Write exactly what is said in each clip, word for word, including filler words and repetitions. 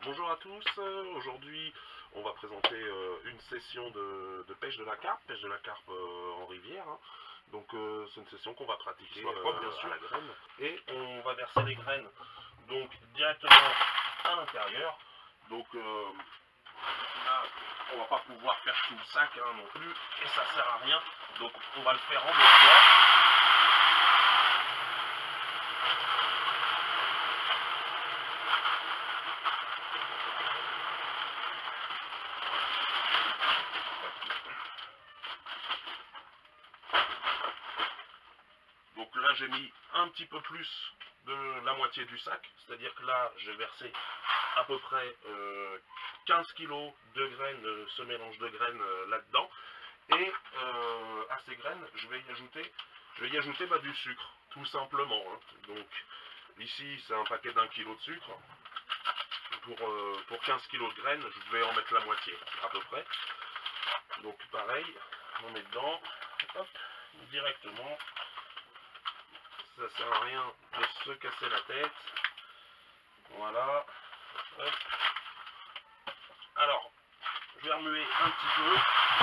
Bonjour à tous, euh, aujourd'hui on va présenter euh, une session de, de pêche de la carpe, pêche de la carpe euh, en rivière. Hein. Donc euh, c'est une session qu'on va pratiquer Soit propre, bien euh, sûr. à la graine. Et on va verser les graines donc directement à l'intérieur. Donc euh, là on va pas pouvoir faire tout le sac hein, non plus, et ça sert à rien. Donc on va le faire en deux fois. Donc là j'ai mis un petit peu plus de la moitié du sac, c'est-à-dire que là j'ai versé à peu près euh, quinze kilos de graines, euh, ce mélange de graines euh, là-dedans. Et euh, à ces graines je vais y ajouter, je vais y ajouter bah, du sucre, tout simplement. Hein. Donc ici c'est un paquet d'un kilo de sucre. Pour, euh, pour quinze kilos de graines, je vais en mettre la moitié à peu près. Donc pareil, on met dedans, hop, directement. Ça sert à rien de se casser la tête. Voilà. Hop. Alors, je vais remuer un petit peu.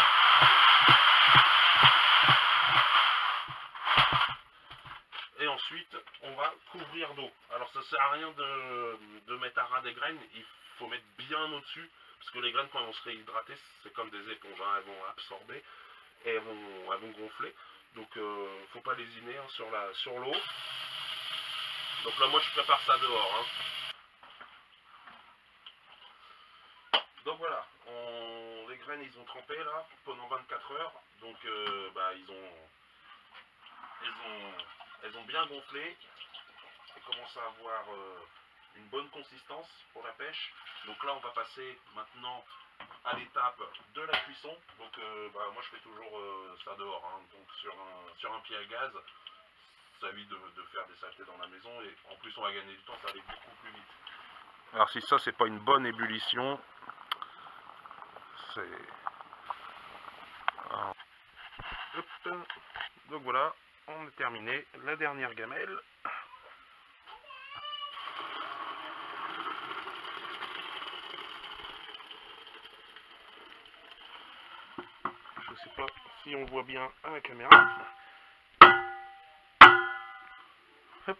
Et ensuite, on va couvrir d'eau. Alors, ça sert à rien de, de mettre à ras des graines. Il faut mettre bien au-dessus. Parce que les graines, quand elles vont se réhydrater, c'est comme des éponges. Hein. Elles vont absorber et elles vont, elles vont gonfler. Donc, il euh, ne faut pas lésiner hein, sur la, sur l'eau. Donc là, moi, je prépare ça dehors. Hein. Donc voilà, on, les graines ils ont trempé là pendant vingt-quatre heures, donc euh, bah, ils ont, elles ont, elles ont bien gonflé, elles commencent à avoir euh, une bonne consistance pour la pêche. Donc là on va passer maintenant à l'étape de la cuisson. Donc euh, bah, moi je fais toujours euh, ça dehors, hein. Donc sur un, sur un pied à gaz, ça évite de, de faire des saletés dans la maison et en plus on va gagner du temps, ça va aller beaucoup plus vite. Alors si ça c'est pas une bonne ébullition, c'est... Donc voilà, on a terminé la dernière gamelle. Je sais pas si on voit bien à la caméra. Hop.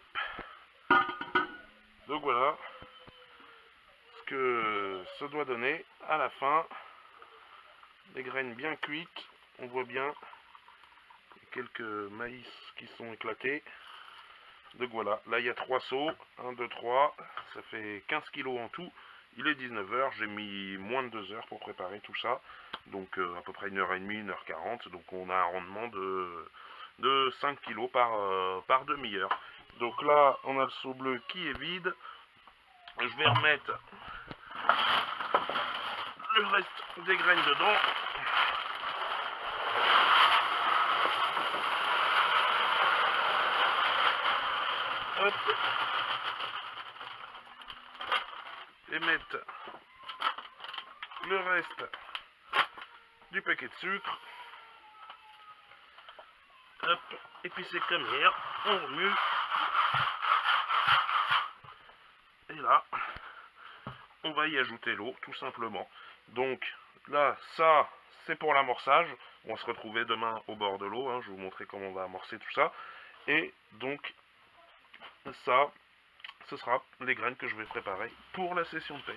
Donc voilà ce que ça doit donner à la fin. Des graines bien cuites, on voit bien quelques maïs qui sont éclatés. Donc voilà, là il y a trois seaux, un, deux, trois, ça fait quinze kilos en tout. Il est dix-neuf heures, j'ai mis moins de deux heures pour préparer tout ça. Donc euh, à peu près une heure trente, une heure quarante. Donc on a un rendement de, de cinq kilos par, euh, par demi-heure. Donc là on a le seau bleu qui est vide. Je vais remettre le reste des graines dedans. Hop. Et mettre le reste du paquet de sucre. Hop. Et puis c'est comme hier, on remue. Et là, on va y ajouter l'eau, tout simplement. Donc là, ça, c'est pour l'amorçage. On va se retrouver demain au bord de l'eau. Hein. Je vais vous montrer comment on va amorcer tout ça. Et donc, ça, ce sera les graines que je vais préparer pour la session de pêche.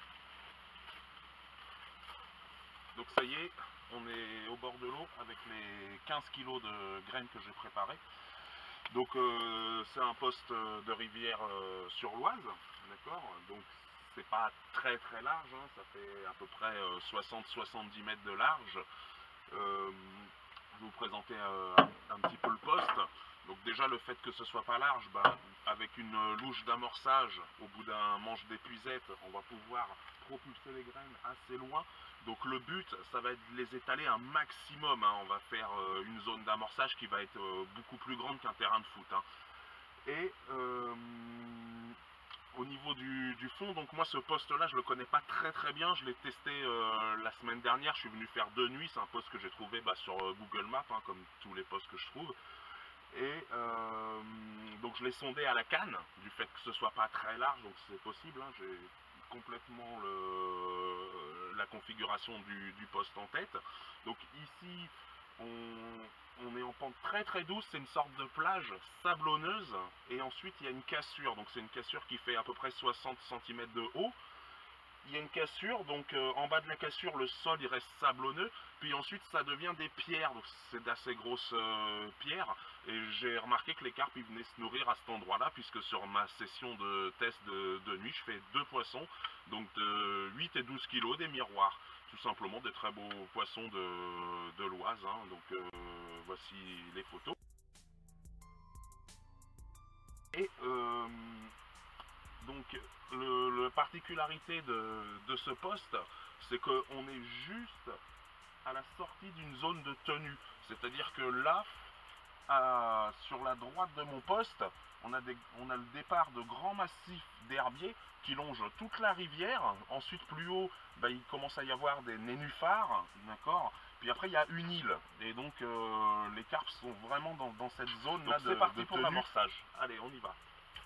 Donc ça y est, on est au bord de l'eau avec les quinze kilos de graines que j'ai préparées. Donc euh, c'est un poste de rivière euh, sur l'Oise, d'accord. Donc c'est pas très très large, hein, ça fait à peu près euh, soixante à soixante-dix mètres de large. Euh, je vais vous présenter euh, un, un petit peu le poste. Donc déjà le fait que ce soit pas large, bah, avec une louche d'amorçage au bout d'un manche d'épuisette, on va pouvoir propulser les graines assez loin. Donc le but, ça va être de les étaler un maximum. Hein. On va faire euh, une zone d'amorçage qui va être euh, beaucoup plus grande qu'un terrain de foot. Hein. Et euh, au niveau du, du fond, donc moi ce poste-là, je le connais pas très très bien. Je l'ai testé euh, la semaine dernière. Je suis venu faire deux nuits. C'est un poste que j'ai trouvé bah, sur euh, Google Maps, hein, comme tous les postes que je trouve. Et euh, donc je l'ai sondé à la canne, du fait que ce soit pas très large, donc c'est possible. Hein, complètement le, la configuration du, du poste en tête. Donc ici, on, on est en pente très très douce, c'est une sorte de plage sablonneuse, et ensuite il y a une cassure, donc c'est une cassure qui fait à peu près soixante centimètres de haut. Il y a une cassure, donc euh, en bas de la cassure, le sol il reste sablonneux, puis ensuite ça devient des pierres, donc c'est d'assez grosses euh, pierres, et j'ai remarqué que les carpes ils venaient se nourrir à cet endroit-là, puisque sur ma session de test de, de nuit, je fais deux poissons, donc de huit et douze kilos, des miroirs, tout simplement des très beaux poissons de, de l'Oise, hein. Donc euh, voici les photos. Et euh, donc, le, la particularité de, de ce poste, c'est qu'on est juste à la sortie d'une zone de tenue. C'est-à-dire que là, à, sur la droite de mon poste, on a, des, on a le départ de grands massifs d'herbiers qui longent toute la rivière. Ensuite, plus haut, bah, il commence à y avoir des nénuphars, d'accord. Puis après, il y a une île. Et donc, euh, les carpes sont vraiment dans, dans cette zone-là de, c'est parti de pour l'amorçage. Allez, on y va.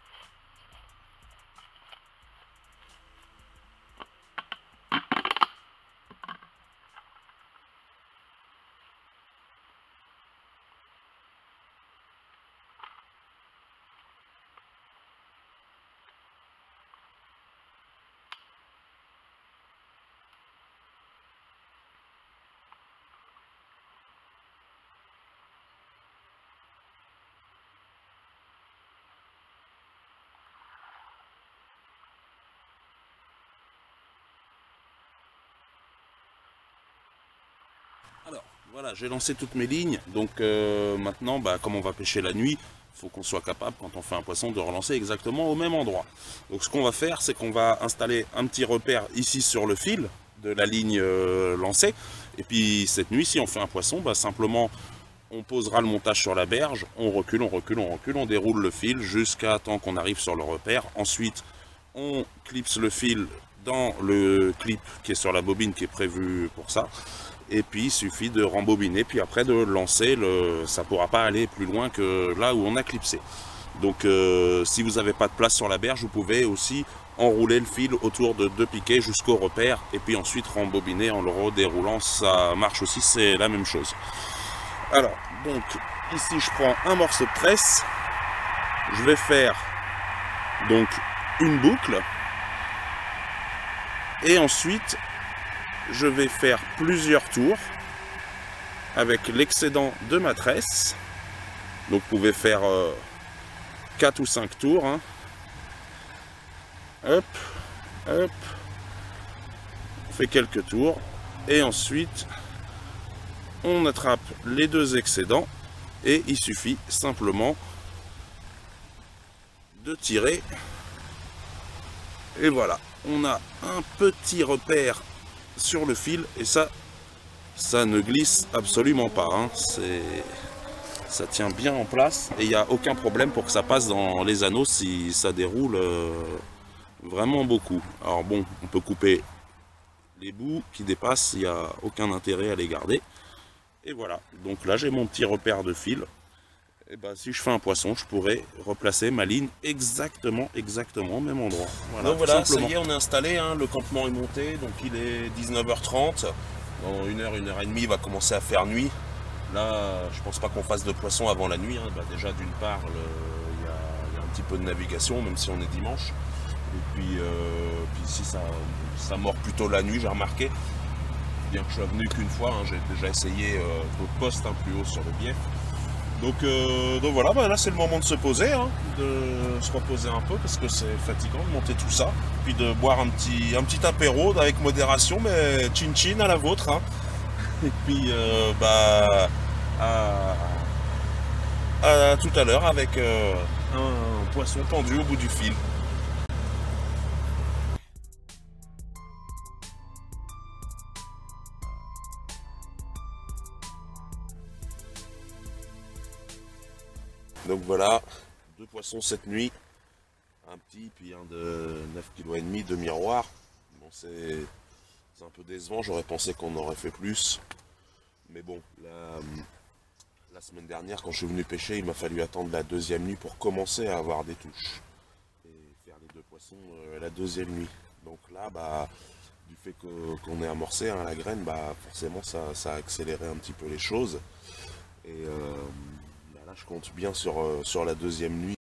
Alors, voilà, j'ai lancé toutes mes lignes, donc euh, maintenant, bah, comme on va pêcher la nuit, il faut qu'on soit capable, quand on fait un poisson, de relancer exactement au même endroit. Donc ce qu'on va faire, c'est qu'on va installer un petit repère ici sur le fil de la ligne euh, lancée, et puis cette nuit, si on fait un poisson, bah, simplement, on posera le montage sur la berge, on recule, on recule, on recule, on déroule le fil jusqu'à temps qu'on arrive sur le repère. Ensuite, on clipse le fil dans le clip qui est sur la bobine qui est prévu pour ça. Et puis il suffit de rembobiner, puis après de lancer, le, ça ne pourra pas aller plus loin que là où on a clipsé. Donc euh, si vous n'avez pas de place sur la berge, vous pouvez aussi enrouler le fil autour de deux piquets jusqu'au repère, et puis ensuite rembobiner en le redéroulant, ça marche aussi, c'est la même chose. Alors, donc ici je prends un morceau de tresse, je vais faire donc une boucle, et ensuite je vais faire plusieurs tours avec l'excédent de ma tresse. Donc vous pouvez faire euh, quatre ou cinq tours. Hein. Hop, hop. On fait quelques tours. Et ensuite, on attrape les deux excédents. Et il suffit simplement de tirer. Et voilà, on a un petit repère sur le fil, et ça ça ne glisse absolument pas, hein. C'est ça tient bien en place, et il n'y a aucun problème pour que ça passe dans les anneaux si ça déroule euh, vraiment beaucoup. Alors bon, on peut couper les bouts qui dépassent, il n'y a aucun intérêt à les garder. Et voilà, donc là j'ai mon petit repère de fil. Et ben, si je fais un poisson, je pourrais replacer ma ligne exactement, exactement au même endroit. Voilà, donc voilà, ça y est, on est installé, hein, le campement est monté, donc il est dix-neuf heures trente. Dans une heure, une heure et demie, il va commencer à faire nuit. Là, je pense pas qu'on fasse de poisson avant la nuit. Hein. Bah, déjà, d'une part, il y, y a un petit peu de navigation, même si on est dimanche. Et puis, euh, puis ici, ça, ça mord plutôt la nuit, j'ai remarqué. Bien que je sois venu qu'une fois, hein, j'ai déjà essayé euh, d'autres postes hein, plus haut sur le biais. Donc, euh, donc voilà, bah là c'est le moment de se poser, hein, de se reposer un peu parce que c'est fatigant de monter tout ça. Puis de boire un petit, un petit apéro avec modération, mais chin chin à la vôtre. Hein. Et puis euh, bah à, à tout à l'heure avec euh, un poisson tendu au bout du fil. Donc voilà, deux poissons cette nuit, un petit puis un de neuf virgule cinq kilos, deux miroirs. Bon, c'est un peu décevant, j'aurais pensé qu'on aurait fait plus. Mais bon, la, la semaine dernière quand je suis venu pêcher, il m'a fallu attendre la deuxième nuit pour commencer à avoir des touches. Et faire les deux poissons euh, la deuxième nuit. Donc là, bah, du fait que- qu'on ait amorcé hein, la graine, bah, forcément ça, ça a accéléré un petit peu les choses. Et euh, bah là, je compte bien sur, euh, sur la deuxième nuit.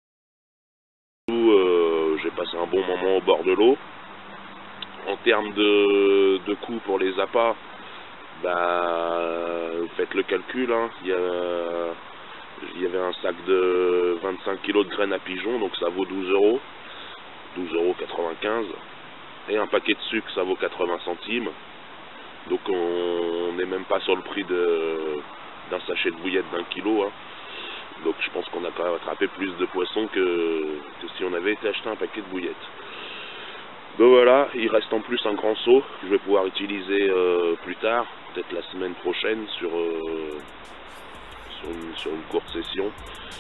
Euh, J'ai passé un bon moment au bord de l'eau. En termes de, de coût pour les appâts, bah, faites le calcul, hein. Il y a, il y avait un sac de vingt-cinq kilos de graines à pigeon, donc ça vaut douze euros, douze euros quatre-vingt-quinze. Et un paquet de sucre, ça vaut quatre-vingts centimes. Donc on n'est même pas sur le prix d'un sachet de bouillette d'un kilo. Hein. Donc je pense qu'on a quand même attrapé plus de poissons que, que si on avait été acheter un paquet de bouillettes. Donc voilà, il reste en plus un grand seau que je vais pouvoir utiliser euh, plus tard, peut-être la semaine prochaine sur, euh, sur, une, sur une courte session.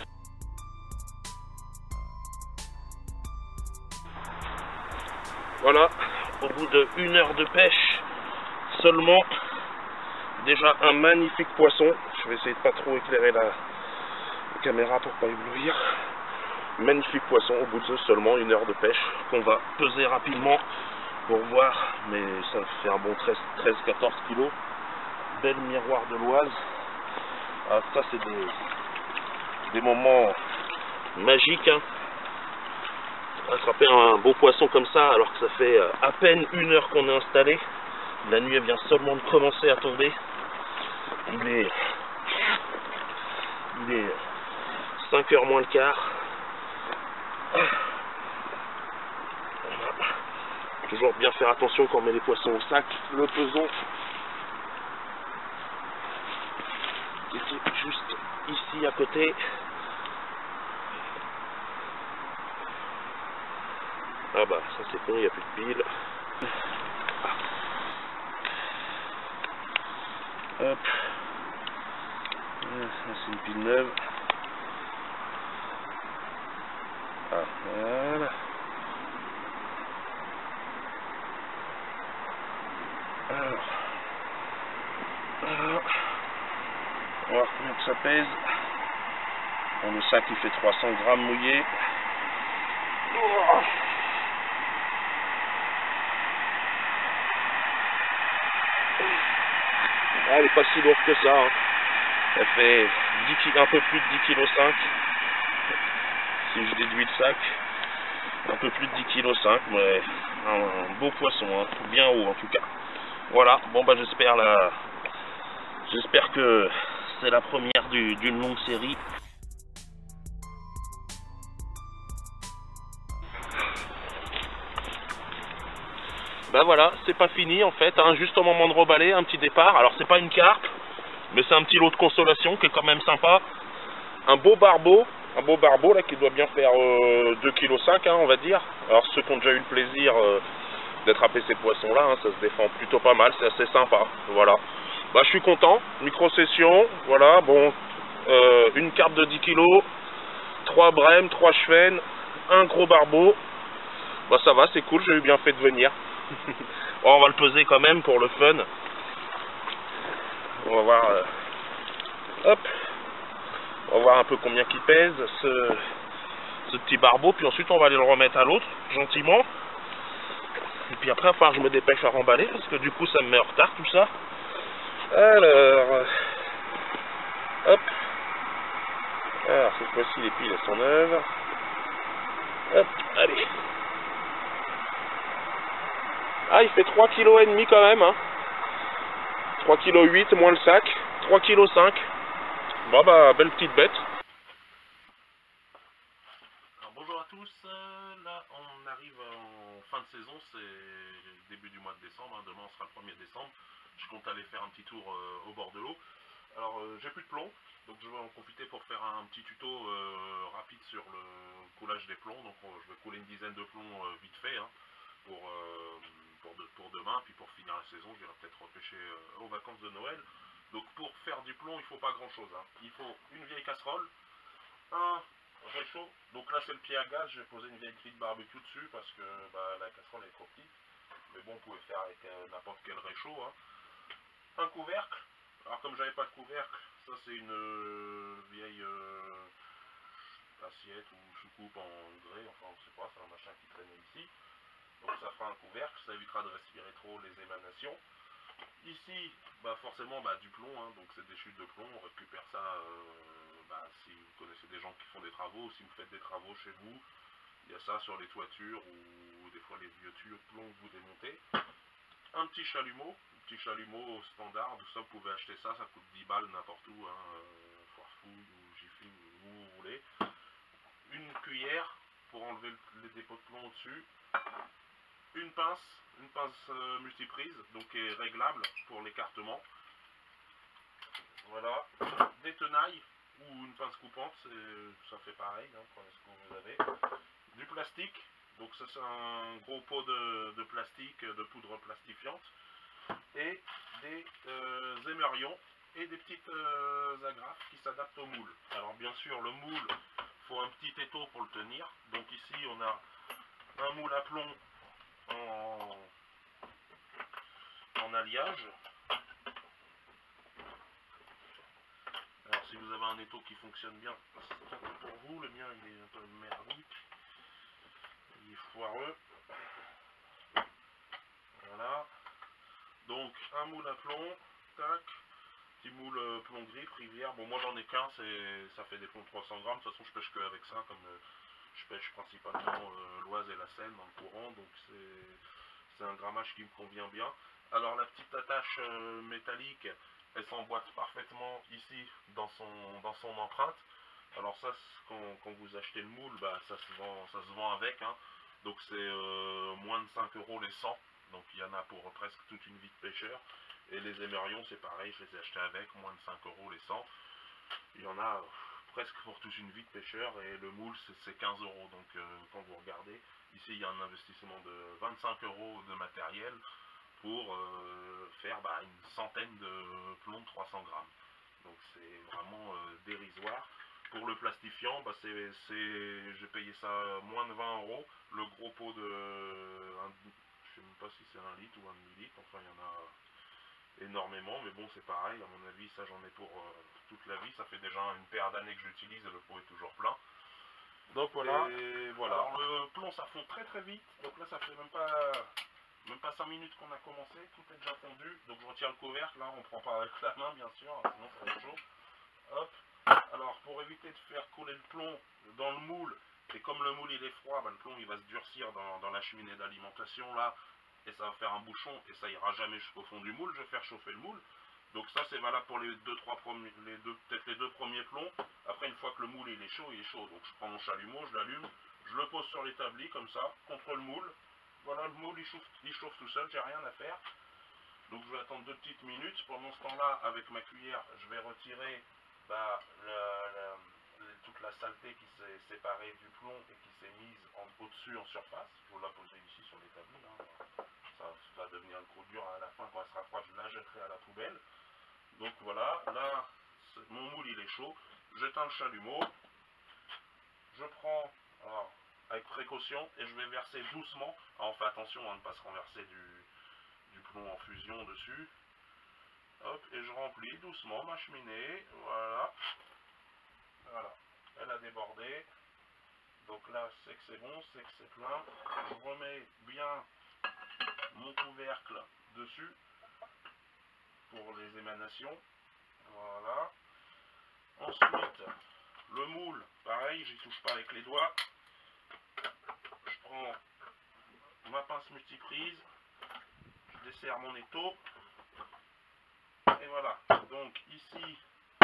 Voilà, au bout d'une heure de pêche seulement, déjà un magnifique poisson. Je vais essayer de pas trop éclairer la, la caméra pour pas éblouir. Magnifique poisson au bout de seulement une heure de pêche qu'on va peser rapidement pour voir, mais ça fait un bon treize à quatorze kilos. Bel miroir de l'Oise. Ah, ça c'est des, des moments magiques. Hein. Attraper un beau poisson comme ça alors que ça fait à peine une heure qu'on est installé. La nuit vient seulement de commencer à tomber. Il est, il est cinq heures moins le quart. Toujours bien faire attention quand on met les poissons au sac. Le peson qui est juste ici à côté. Ah bah ça c'est bon, il n'y a plus de pile. Ah. Hop. Ça c'est une pile neuve. Ah, voilà. Alors, alors, on va voir combien que ça pèse. Bon, le sac il fait trois cents grammes mouillés. Oh. Ah, elle est pas si lourde que ça. Hein. Elle fait dix, un peu plus de dix virgule cinq kilos. Si je déduis le sac, un peu plus de dix virgule cinq kilos, mais un, un beau poisson, hein, bien haut en tout cas. Voilà, bon bah j'espère la... j'espère que c'est la première d'une longue série. Ben voilà, c'est pas fini en fait, hein, juste au moment de reballer, un petit départ. Alors c'est pas une carpe, mais c'est un petit lot de consolation qui est quand même sympa. Un beau barbeau, un beau barbeau là qui doit bien faire euh, deux virgule cinq kilos hein, on va dire. Alors ceux qui ont déjà eu le plaisir euh, d'attraper ces poissons là, hein, ça se défend plutôt pas mal, c'est assez sympa. Voilà. Bah je suis content, micro-session, voilà, bon, euh, une carpe de dix kilos, trois brèmes, trois chevènes, un gros barbeau. Bah ça va, c'est cool, j'ai eu bien fait de venir. Bon, on va le peser quand même pour le fun. On va voir. Euh, hop. On va voir un peu combien qu'il pèse ce, ce petit barbeau. Puis ensuite on va aller le remettre à l'autre gentiment. Et puis après il va falloir que je me dépêche à remballer parce que du coup ça me met en retard tout ça. Alors. Hop. Alors cette fois-ci les piles elles sont neuves. Hop. Allez. Ah, il fait trois virgule cinq kilos quand même, hein. trois virgule huit kilos moins le sac, trois virgule cinq kilos. Bon bah, belle petite bête. Alors bonjour à tous, là on arrive en fin de saison, c'est début du mois de décembre, hein. Demain on sera le premier décembre. Je compte aller faire un petit tour euh, au bord de l'eau. Alors euh, j'ai plus de plomb, donc je vais en profiter pour faire un petit tuto euh, rapide sur le coulage des plombs. Donc euh, je vais couler une dizaine de plombs euh, vite fait, hein, pour... Euh, Pour, de, pour demain, puis pour finir la saison, je vais peut-être repêcher euh, aux vacances de Noël. Donc pour faire du plomb, il ne faut pas grand chose. Hein. Il faut une vieille casserole, un réchaud. Donc là c'est le pied à gaz, je vais poser une vieille grille de barbecue dessus parce que bah, la casserole est trop petite. Mais bon, vous pouvez faire avec euh, n'importe quel réchaud. Hein. Un couvercle. Alors comme j'avais pas de couvercle, ça c'est une euh, vieille euh, assiette ou soucoupe en grès, enfin on sait pas, c'est un machin qui traînait ici. donc ça fera un couvercle, ça évitera de respirer trop les émanations. Ici, bah forcément bah, du plomb, hein, donc c'est des chutes de plomb, on récupère ça euh, bah, si vous connaissez des gens qui font des travaux, ou si vous faites des travaux chez vous, il y a ça sur les toitures ou des fois les vieux tuyaux de plomb que vous démontez. Un petit chalumeau, un petit chalumeau standard, ça vous pouvez acheter ça, ça coûte dix balles n'importe où, hein, euh, Foirefouille ou Jiffy, où vous voulez. Une cuillère pour enlever le, les dépôts de plomb au-dessus. Une pince, une pince euh, multiprise, donc qui est réglable pour l'écartement. Voilà. Des tenailles ou une pince coupante, ça fait pareil, hein, prenez ce que vous avez. Du plastique, donc ça c'est un gros pot de, de plastique, de poudre plastifiante. Et des euh, émerions et des petites euh, agrafes qui s'adaptent au moule. Alors bien sûr le moule, il faut un petit étau pour le tenir. Donc ici on a un moule à plomb en, en alliage. Alors si vous avez un étau qui fonctionne bien, c'est bien pour vous. Le mien il est un peu merdique, il est foireux. Voilà. Donc un moule à plomb, tac, petit moule euh, plomb grip, rivière. Bon moi j'en ai qu'un, ça fait des plombs de trois cents grammes. De toute façon je pêche que avec ça, comme euh, je pêche principalement euh, l'Oise et la Seine dans le courant, donc c'est un grammage qui me convient bien. Alors la petite attache euh, métallique, elle s'emboîte parfaitement ici dans son, dans son empreinte. Alors ça, quand, quand vous achetez le moule, bah, ça, se vend, ça se vend avec, hein. Donc c'est euh, moins de cinq euros les cent. Donc il y en a pour presque toute une vie de pêcheur. Et les émerions, c'est pareil, je les ai achetés avec, moins de cinq euros les cent. Il y en a euh, presque pour toute une vie de pêcheur. Et le moule, c'est quinze euros. Donc euh, quand vous regardez, ici il y a un investissement de vingt-cinq euros de matériel pour euh, faire bah, une centaine de plombs de trois cents grammes. Donc c'est vraiment euh, dérisoire. Pour le plastifiant, bah c'est, j'ai payé ça moins de vingt euros. Le gros pot de... Un, je ne sais même pas si c'est un litre ou un demi-litre. Enfin, il y en a énormément. Mais bon, c'est pareil. À mon avis, ça, j'en ai pour euh, toute la vie. Ça fait déjà une paire d'années que j'utilise et le pot est toujours plein. Donc voilà. Et voilà. Alors, le plomb, ça fond très très vite. Donc là, ça fait même pas... Même pas cinq minutes qu'on a commencé, tout est déjà fondu. Donc je retire le couvercle, là on prend pas avec la main bien sûr, sinon ça va être chaud. Hop. Alors pour éviter de faire couler le plomb dans le moule, et comme le moule il est froid, bah, le plomb il va se durcir dans, dans la cheminée d'alimentation là, et ça va faire un bouchon, et ça ira jamais jusqu'au fond du moule, je vais faire chauffer le moule. Donc ça c'est valable pour les deux, trois premiers, les deux, peut-être les deux premiers plombs. Après une fois que le moule il est chaud, il est chaud. Donc je prends mon chalumeau, je l'allume, je le pose sur l'établi comme ça, contre le moule. Voilà, le moule il chauffe, il chauffe tout seul, j'ai rien à faire. Donc je vais attendre deux petites minutes. Pendant ce temps-là, avec ma cuillère, je vais retirer bah, la, la, toute la saleté qui s'est séparée du plomb et qui s'est mise au-dessus en surface. Je vais la poser ici sur l'établi. Hein. Ça va devenir une croûte dure à la fin quand elle sera froide, je la jetterai à la poubelle. Donc voilà, là, mon moule il est chaud. J'éteins le chalumeau. Je prends... Alors, avec précaution, et je vais verser doucement. Alors on fait attention à ne pas se renverser du, du plomb en fusion dessus. Hop, et je remplis doucement ma cheminée. Voilà. Voilà. Elle a débordé. Donc là, c'est que c'est bon, c'est que c'est plein. Je remets bien mon couvercle dessus pour les émanations. Voilà. Ensuite, le moule, pareil, j'y touche pas avec les doigts. Je prends ma pince multiprise, je desserre mon étau, et voilà. Donc ici,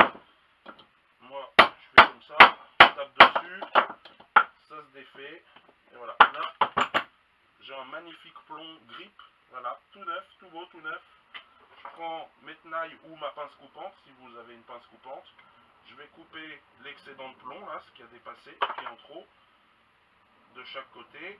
moi, je fais comme ça, je tape dessus, ça se défait, et voilà. Là, j'ai un magnifique plomb grip, voilà, tout neuf, tout beau, tout neuf. Je prends mes tenailles ou ma pince coupante, si vous avez une pince coupante. Je vais couper l'excédent de plomb, là, ce qui a dépassé, qui est en trop, de chaque côté.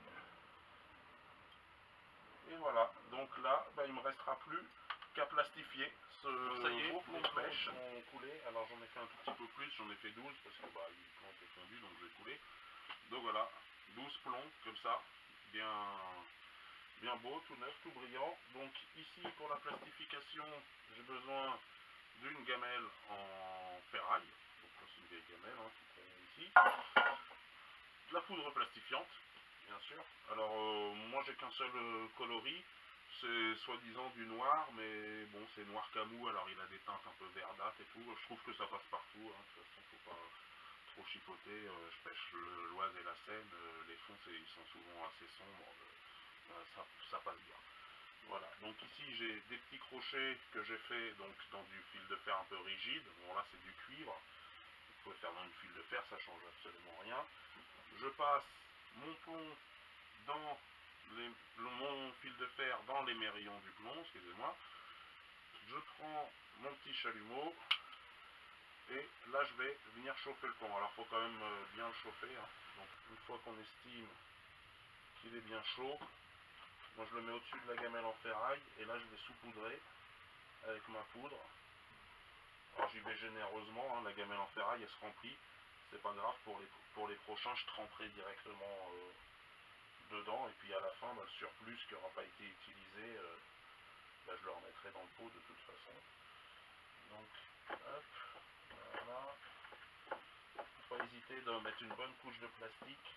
Et voilà, donc là, bah, il ne me restera plus qu'à plastifier ce ça y est, beau plomb de pêche. Ont coulé. Alors j'en ai fait un tout petit peu plus, j'en ai fait douze parce que bah, le plomb était fondu, donc je vais couler. Donc voilà, douze plombs comme ça, bien, bien beau, tout neuf, tout brillant. Donc ici pour la plastification, j'ai besoin d'une gamelle en ferraille. Donc là c'est une vieille gamelle hein, qui traîne ici. De la poudre plastifiante. Bien sûr. Alors euh, moi j'ai qu'un seul euh, coloris, c'est soi-disant du noir, mais bon c'est noir camou, alors il a des teintes un peu verdâtres et tout. Je trouve que ça passe partout, hein. De toute façon faut pas trop chipoter. Euh, je pêche l'Oise et la Seine, euh, les fonds ils sont souvent assez sombres, euh, ça, ça passe bien. Voilà, donc ici j'ai des petits crochets que j'ai fait donc dans du fil de fer un peu rigide. Bon là c'est du cuivre, vous pouvez faire dans du fil de fer, ça change absolument rien. Je passe mon plomb dans les, le, mon fil de fer dans les mérillons du plomb, excusez-moi. Je prends mon petit chalumeau et là je vais venir chauffer le plomb. Alors il faut quand même bien le chauffer, hein. Donc une fois qu'on estime qu'il est bien chaud, moi je le mets au-dessus de la gamelle en ferraille et là je vais saupoudrer avec ma poudre. Alors j'y vais généreusement, hein, la gamelle en ferraille elle se remplit, c'est pas grave, pour les, pour les prochains je tremperai directement euh, dedans et puis à la fin bah, le surplus qui n'aura pas été utilisé, euh, bah, je le remettrai dans le pot de toute façon. Donc hop, voilà. Faut pas hésiter de mettre une bonne couche de plastique.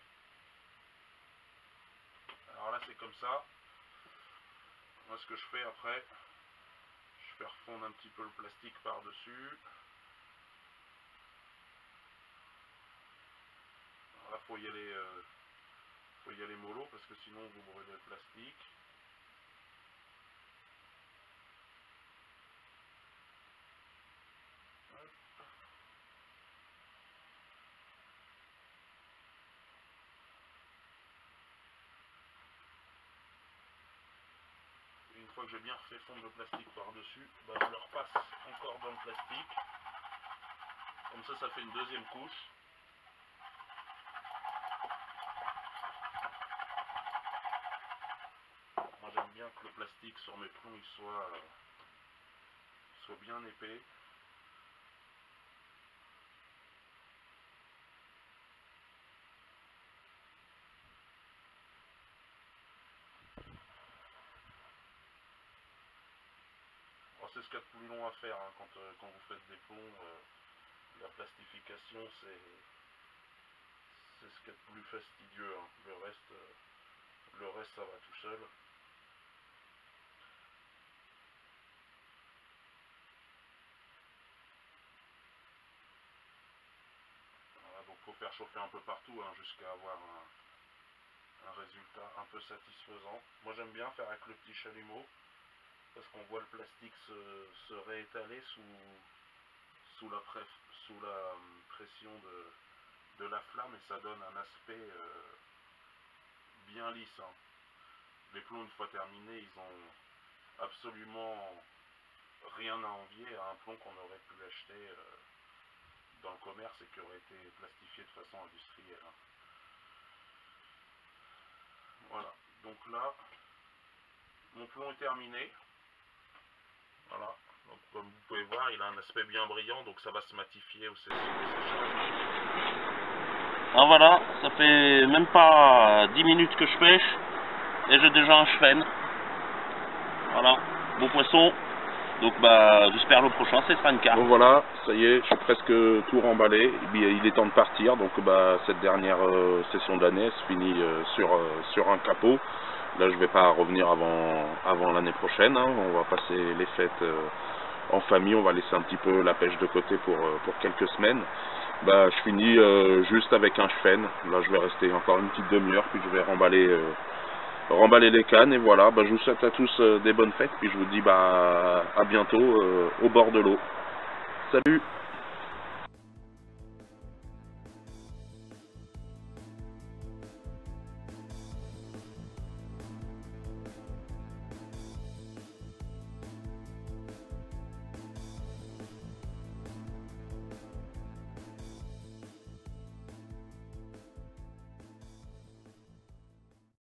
Alors là c'est comme ça. Moi ce que je fais après, je fais refondre un petit peu le plastique par dessus. Alors là faut y aller, euh, faut y aller mollo parce que sinon vous brûlez le plastique. Une fois que j'ai bien fait fondre le plastique par-dessus, bah, je le repasse encore dans le plastique. Comme ça, ça fait une deuxième couche. Moi, j'aime bien que le plastique sur mes plombs il soit, euh, soit bien épais. C'est ce qu'il y a de plus long à faire, hein, quand, euh, quand vous faites des plombs, euh, la plastification c'est c'est ce qu'il y a de plus fastidieux, hein. Le reste, euh, le reste ça va tout seul. Voilà, donc il faut faire chauffer un peu partout, hein, jusqu'à avoir un, un résultat un peu satisfaisant. Moi j'aime bien faire avec le petit chalumeau, parce qu'on voit le plastique se, se réétaler sous, sous, la, pré, sous la pression de, de la flamme et ça donne un aspect euh, bien lisse, hein. Les plombs une fois terminés, ils ont absolument rien à envier à un plomb qu'on aurait pu acheter euh, dans le commerce et qui aurait été plastifié de façon industrielle, hein. Voilà, donc là mon plomb est terminé. Voilà, donc comme vous pouvez voir, il a un aspect bien brillant, donc ça va se matifier au séchage. Alors voilà, ça fait même pas dix minutes que je pêche, et j'ai déjà un chevenne. Voilà, bon poisson, donc bah j'espère le prochain, ce sera une carte. Bon voilà, ça y est, j'ai presque tout remballé, il est temps de partir, donc bah cette dernière euh, session d'année se finit euh, sur, euh, sur un capot. Là je vais pas revenir avant, avant l'année prochaine, hein. On va passer les fêtes euh, en famille, on va laisser un petit peu la pêche de côté pour, euh, pour quelques semaines. Bah, je finis euh, juste avec un chevenne, là je vais rester encore une petite demi-heure, puis je vais remballer, euh, remballer les cannes, et voilà, bah, je vous souhaite à tous euh, des bonnes fêtes, puis je vous dis bah, à bientôt euh, au bord de l'eau. Salut!